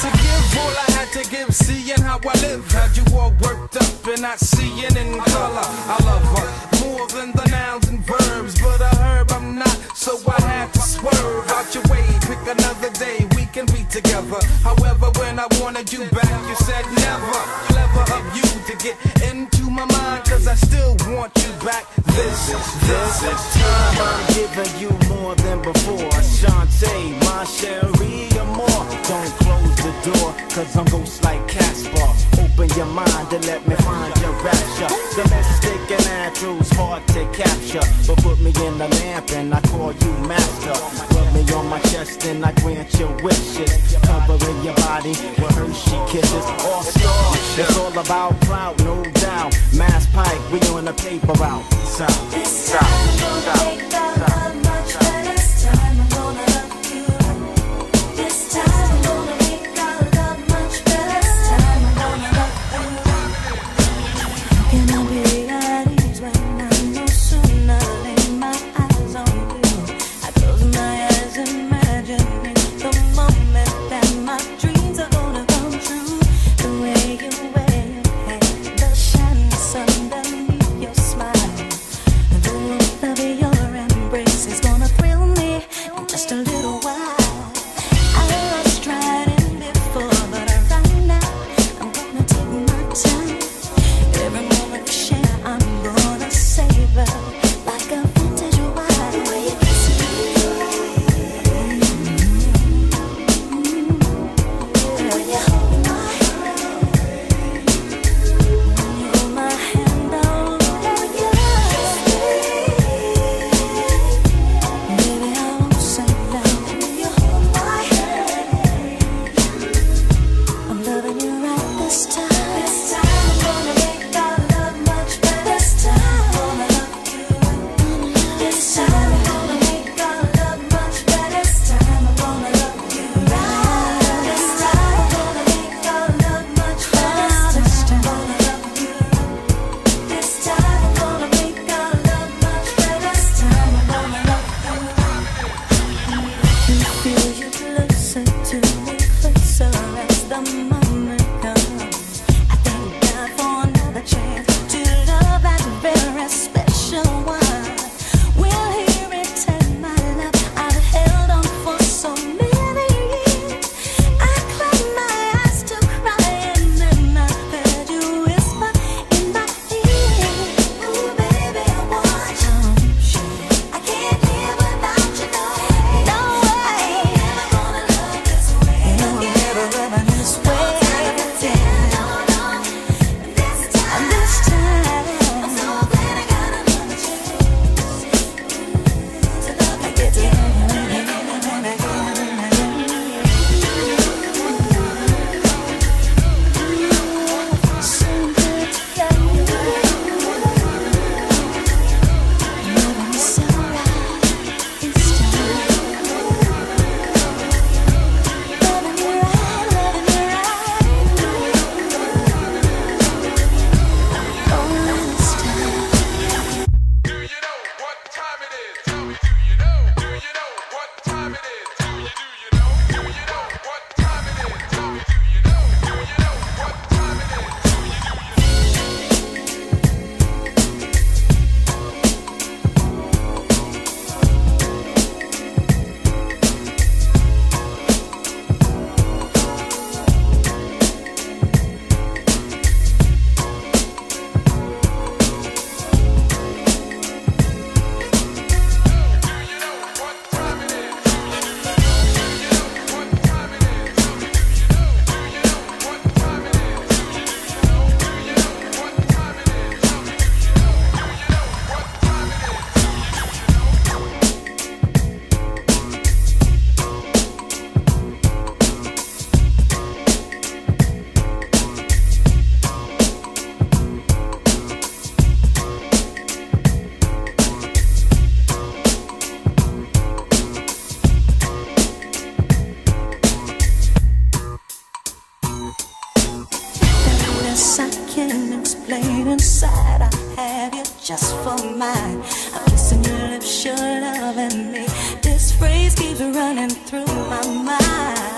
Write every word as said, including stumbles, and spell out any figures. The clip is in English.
to give all I had to give, seeing how I live. Had you all worked up and not seeing in color. I love her more than the nouns and verbs, but a herb I'm not, so I had to swerve out your way. Pick another day, we can be together. However, when I wanted you back, you said never. Clever of you to get into my mind, cause I still want you back. This, this is time I'm giving you more than before. Shantae, my Cherie, or more. Don't close the door, cause I'm ghost like Casper. Open your mind and let me find your rapture. Domestic and natural's hard to capture, but put me in the lamp and I call you master. Rub me on my chest and I grant your wishes. Covering your body with Hershey kisses. All star, it's all about clout, no doubt. Mass Pike, we on the paper route. South, this time I'm gonna make our love much better. This time I'm gonna love you. This time I'm gonna make our love much better. This time I'm gonna love you. How can I be at ease when I know soon I'll lay my eyes on you? I close my eyes imagining the moment that my dreams are gonna come true. The way you wear your hair, the shining sun underneath your smile. The warmth of your embrace is gonna thrill me in just a little while. I was tried in before, but right now I'm gonna take my time. Every moment we share, I'm gonna savor like a vintage wine. The way you kiss me, and when you hold my hand, when you hold my hand, oh yeah. Baby, I won't say no. When you hold my hand, I'm loving you right this time. This time I'm gonna make our love much better. This time I'm gonna love you. This time I'm gonna make our love much better. This time I'm gonna love you right. This time I'm gonna make our love much better. This time I'm gonna love you. This time I'm gonna make our love much better. This time I'm gonna love you. You feel you closer to me, closer as the moment comes. I thank God for another chance to love that very special one. We'll hear it take my love I've held on for so many years. I closed my eyes to cry and then I heard you whisper in my ear. Ooh, baby, I want you. I can't live without you, no way. No way. I'm never gonna love this way. No, I'm never loving this way. No, no. This time, this time, I'm so glad I got another chance to love like this. So good to love you. Loving me so right this time. Loving me right, loving me right. Oh, this time. Do you know what time it is? Tell me, do you know? Do you know what time it is? Do you, do you know? Do you know what time it is? Tell me, do you know? Do you know what time it is? Do you, do you Yes, I can explain inside. I have you just for mine. I'm kissing your lips, you're loving me. This phrase keeps running through my mind.